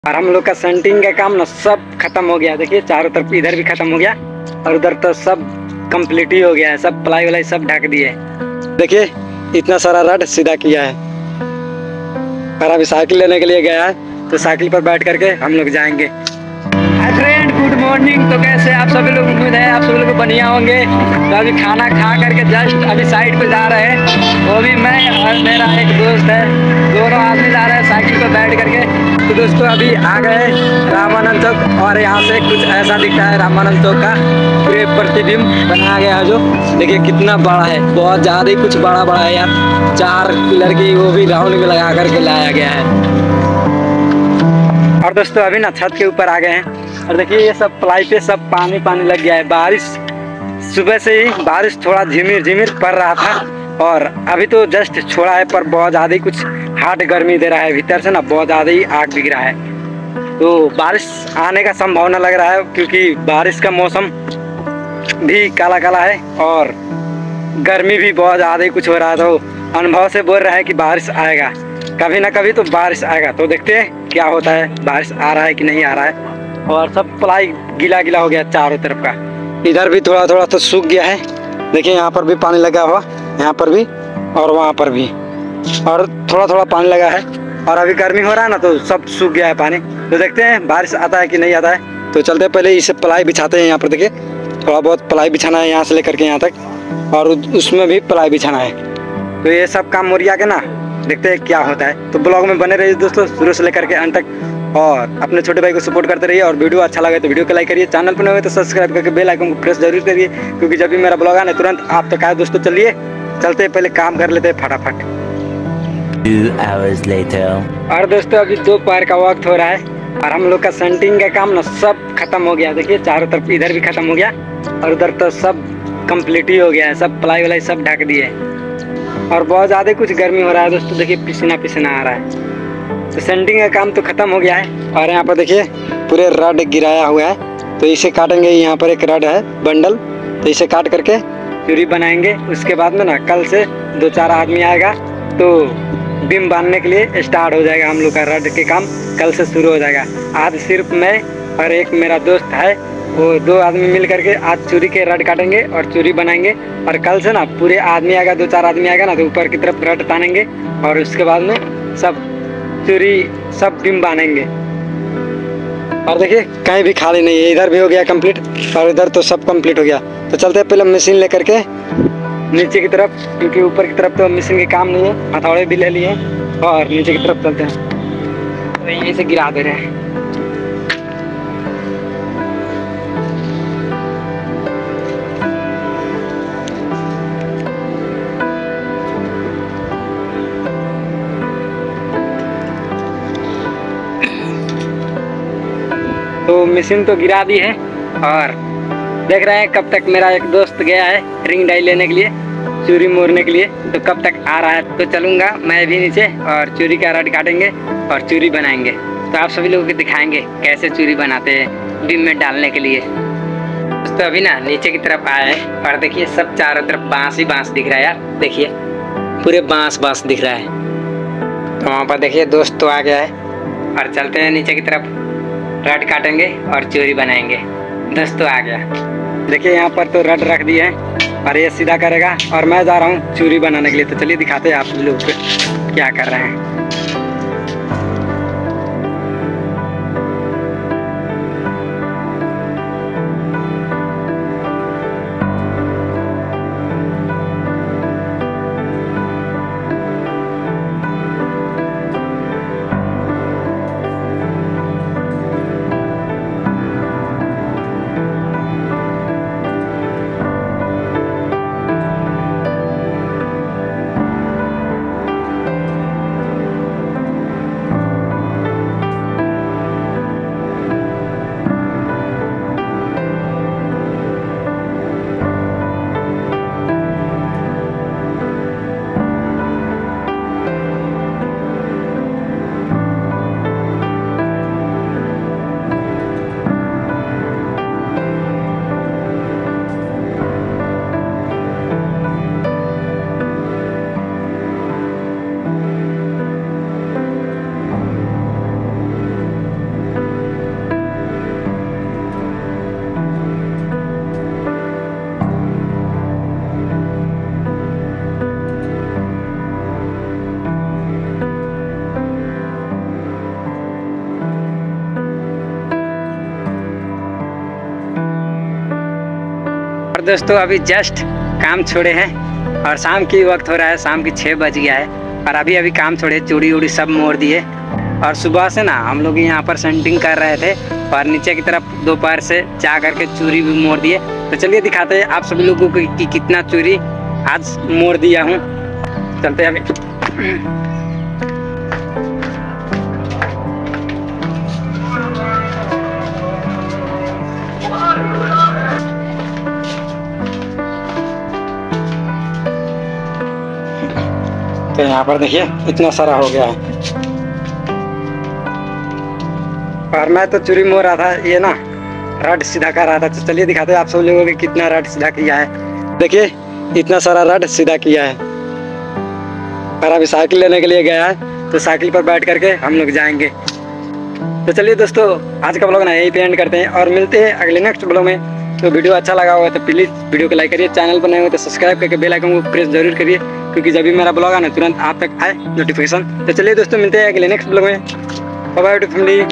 और हम लोग का सेंटिंग का काम ना सब खत्म हो गया। देखिए चारों तरफ इधर भी खत्म हो गया और उधर तो सब कंप्लीट ही हो गया है। सब प्लाई व्लाई सब ढक दिए। देखिए इतना सारा रड सीधा किया है। और अभी साइकिल लेने के लिए गया है तो साइकिल पर बैठ करके हम लोग जाएंगे। Hi friend, good morning. तो कैसे आप सभी लोग, उम्मीद है आप सभी लोग बढ़िया होंगे। तो अभी खाना खा करके जस्ट अभी साइड पे जा रहे हैं। वो भी मैं और मेरा एक दोस्त है, दोनों आदमी जा रहे हैं साइकिल पर बैठ करके। तो दोस्तों अभी आ गए रामानंद चौक और यहाँ से कुछ ऐसा दिखता है रामानंद चौक का पूरे प्रतिबिंब बनाया गया है। जो देखिए कितना बड़ा है, बहुत ज़्यादा ही कुछ बड़ा बड़ा है यार। 4 पिलर की वो भी राउंड में लगा करके लाया गया है। और दोस्तों अभी ना छत के ऊपर आ गए हैं और देखिए ये सब प्लाई पे सब पानी पानी लग गया है। बारिश सुबह से ही बारिश थोड़ा झिमिर झिमिर पड़ रहा था और अभी तो जस्ट छोड़ा है, पर बहुत ज़्यादा ही कुछ हार्ड गर्मी दे रहा है। भीतर से ना बहुत ज़्यादा ही आग दिख रहा है। तो बारिश आने का संभावना लग रहा है क्योंकि बारिश का मौसम भी काला काला है और गर्मी भी बहुत ज़्यादा ही कुछ हो रहा है। तो अनुभव से बोल रहा है कि बारिश आएगा, कभी ना कभी तो बारिश आएगा। तो देखते हैं क्या होता है, बारिश आ रहा है कि नहीं आ रहा है। और सब प्लाई गीला गीला हो गया चारों तरफ का। इधर भी थोड़ा थोड़ा तो सूख गया है। देखिए यहाँ पर भी पानी लगा हुआ, यहाँ पर भी और वहाँ पर भी, और थोड़ा थोड़ा पानी लगा है। और अभी गर्मी हो रहा है ना तो सब सूख गया है पानी। तो देखते हैं बारिश आता है कि नहीं आता है। तो चलते पहले इसे प्लाई बिछाते हैं। यहाँ पर देखिए थोड़ा बहुत प्लाई बिछाना है, यहाँ से लेकर के यहाँ तक, और उसमें भी प्लाई बिछाना है। तो ये सब काम मुरिया के ना देखते हैं क्या होता है। तो ब्लॉग में बने रहिए दोस्तों शुरू से लेकर के अंत तक, और अपने छोटे भाई को सपोर्ट करते रहिए। और वीडियो अच्छा लगे तो वीडियो को लाइक करिए, चैनल पर नए हो तो सब्सक्राइब करके बेल आइकन को प्रेस जरूर करिए, क्योंकि जब भी मेरा ब्लॉग आना तुरंत आप तक आए। दोस्तों चलिए चलते पहले काम कर लेते हैं फटाफट। 2 hours later. और दोस्तों अभी दोपहर का वक्त हो रहा है और हम लोग का सेंटिंग का काम ना सब खत्म हो गया। देखिए चारों तरफ इधर भी खत्म हो गया और उधर तो सब कंप्लीट ही हो गया है। सब प्लाई व्लाई सब ढक दिए और बहुत ज़्यादा कुछ गर्मी हो रहा है दोस्तों। देखिए पसीना पसीना आ रहा है। तो सेंटिंग का काम तो ख़त्म हो गया है और यहाँ पर देखिए पूरे रड गिराया हुआ है। तो इसे काटेंगे। यहाँ पर एक रड है बंडल, तो इसे काट करके चूड़ी बनाएंगे। उसके बाद में ना कल से 2-4 आदमी आएगा तो बीम बांधने के लिए स्टार्ट हो जाएगा। हम लोग का रड के काम कल से शुरू हो जाएगा। आज सिर्फ मैं और एक मेरा दोस्त है, वो 2 आदमी मिल करके आज चूड़ी के रड काटेंगे और चूड़ी बनाएंगे। और कल से ना पूरे आदमी आएगा, 2-4 आदमी आएगा ना तो ऊपर की तरफ रड तानेंगे और उसके बाद में सब चूड़ी सब बीम बांधेंगे। और देखिए कहीं भी खाली नहीं है, इधर भी हो गया कंप्लीट और इधर तो सब कंप्लीट हो गया। तो चलते हैं पहले मशीन लेकर के नीचे की तरफ, क्योंकि ऊपर की तरफ तो मशीन के काम नहीं है। हथौड़े भी ले लिए और नीचे की तरफ चलते हैं। तो यहीं से गिरा दे रहे हैं। तो मशीन तो गिरा दी है और देख रहे हैं कब तक मेरा एक दोस्त गया है रिंग डाई लेने के लिए, चूड़ी मोड़ने के लिए। तो कब तक आ रहा है। तो चलूँगा मैं भी नीचे और चूड़ी का रड काटेंगे और चूड़ी बनाएंगे। तो आप सभी लोगों को दिखाएंगे कैसे चूड़ी बनाते हैं बीम में डालने के लिए। दोस्तों अभी ना नीचे की तरफ आए और देखिए सब चारों तरफ बांस ही बांस दिख रहा है यार। देखिए पूरे बांस बांस दिख रहा है। तो वहाँ पर देखिए दोस्त तो आ गया है और चलते हैं नीचे की तरफ, रड काटेंगे और चूड़ी बनाएंगे। दोस्तों आ गया। देखिए यहाँ पर तो रड रख दिए हैं और ये सीधा करेगा और मैं जा रहा हूँ चूड़ी बनाने के लिए। तो चलिए दिखाते हैं आप लोग क्या कर रहे हैं। और दोस्तों अभी जस्ट काम छोड़े हैं और शाम की वक्त हो रहा है, शाम की 6 बज गया है और अभी काम छोड़े, चूड़ी उड़ी सब मोड़ दिए। और सुबह से ना हम लोग यहाँ पर सेंटिंग कर रहे थे और नीचे की तरफ दोपहर से जा करके चूड़ी भी मोड़ दिए। तो चलिए दिखाते हैं आप सभी लोगों को कि कितना चूड़ी आज मोड़ दिया हूँ। चलते हैं अभी। तो यहाँ पर देखिए इतना सारा हो गया है और मैं तो चूड़ी मोड़ रहा था, ये ना रड सीधा कर रहा था। तो चलिए दिखाते हैं आप सब लोगों को कितना रड सीधा किया है। देखिए इतना सारा रड सीधा किया है और अभी साइकिल लेने के लिए गया है, तो साइकिल पर बैठ करके हम लोग जाएंगे। तो चलिए दोस्तों आज का ब्लॉग ना यहीं पे एंड करते हैं और मिलते हैं अगले नेक्स्ट ब्लॉग में। तो वीडियो अच्छा लगा होगा तो प्लीज़ वीडियो को लाइक करिए, चैनल पर नए हो तो सब्सक्राइब करके बेल आइकन को प्रेस जरूर करिए, क्योंकि जब भी मेरा ब्लॉग आना तुरंत आप तक आए नोटिफिकेशन। तो चलिए दोस्तों मिलते हैं अगले नेक्स्ट ब्लॉग में। Bye bye family.